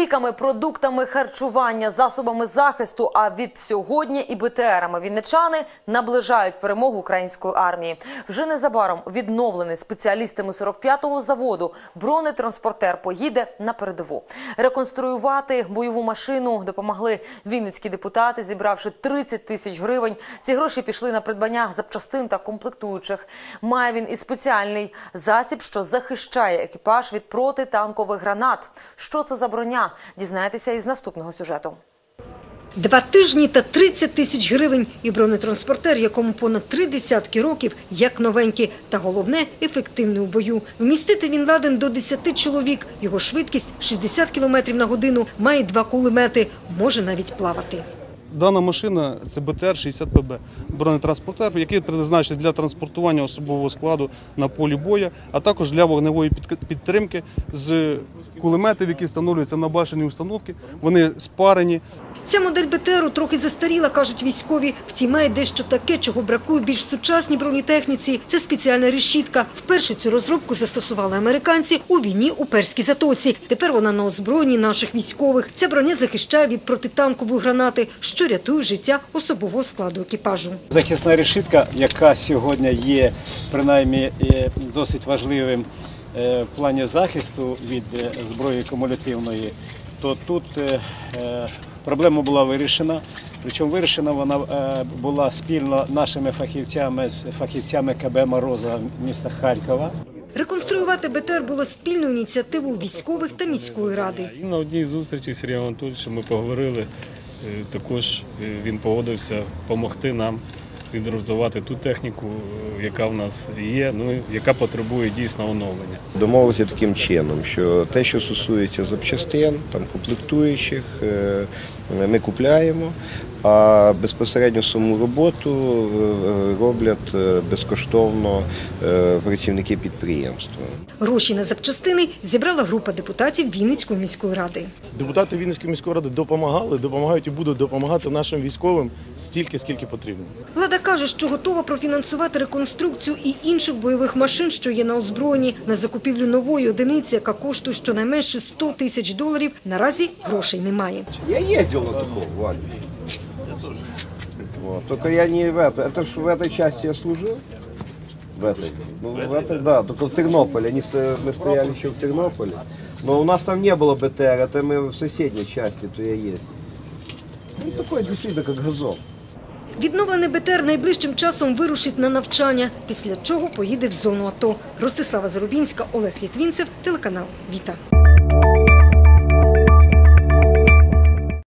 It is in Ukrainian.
ліками, продуктами харчування, засобами захисту, а від сьогодні і БТРами вінничани наближають перемогу української армії. Вже незабаром відновлений спеціалістами 45-го заводу бронетранспортер поїде на передову. Реконструювати бойову машину допомогли вінницькі депутати, зібравши 30 тисяч гривень. Ці гроші пішли на придбання запчастин та комплектуючих. Має він і спеціальний засіб, що захищає екіпаж від протитанкових гранат. Що це за броня? Дізнаєтеся із наступного сюжету. 2 тижні та 30 тисяч гривень і бронетранспортер, якому понад 3 десятки років, як новенький. Та головне – ефективний у бою. Вмістити він ладен до 10 чоловік. Його швидкість – 60 км на годину, має 2 кулемети, може навіть плавати. Дана машина – це БТР-60ПБ, бронетранспортер, який призначений для транспортування особового складу на полі бою, а також для вогневої підтримки з кулеметів, які встановлюються на башенні установки. Вони спарені. Ця модель БТРу трохи застаріла, кажуть військові. Втім, має дещо таке, чого бракує більш сучасній бронетехніці. Це спеціальна решітка. Вперше цю розробку застосували американці у війні у Перській затоці. Тепер вона на озброєнні наших військових. Ця броня захищає від протитанкової гранати, що рятує життя особового складу екіпажу. Захисна решітка, яка сьогодні є, принаймні, досить важливим в плані захисту від зброї кумулятивної, то тут проблема була вирішена. Причому вирішена вона була спільно нашими фахівцями з фахівцями КБ «Мороза» міста Харкова. Реконструювати БТР було спільною ініціативою військових та міської ради. На одній зустрічі з Сергієм Анатолійовичем ми поговорили. Також він погодився допомогти нам відремонтувати ту техніку, яка в нас є, яка потребує дійсно оновлення. Домовилися таким чином, що те, що стосується запчастин, комплектуючих, ми купляємо, а безпосередньо саму роботу роблять безкоштовно працівники підприємства. Гроші на запчастини зібрала група депутатів Вінницької міської ради. Депутати Вінницької міської ради допомагали, допомагають і будуть допомагати нашим військовим стільки, скільки потрібно. Влада каже, що готова профінансувати реконструкцію і інших бойових машин, що є на озброєнні. На закупівлю нової одиниці, яка коштує щонайменше $100 тисяч, наразі грошей немає. Я їздив на такому, Ваня. Только я не в это. Это ж в этой части я служил. В этой. Ну, в этой, да, только в Тернополе. Мы стояли еще в Тернополе. Но у нас там не было БТР, это мы в соседней части, то я ездил. Ну, такой действительно, как газон. Відновлений БТР найближчим часом вирушить на навчання, після чого поїде в зону АТО. Ростислава Зарубінська, Олег Літвінцев, телеканал «Віта».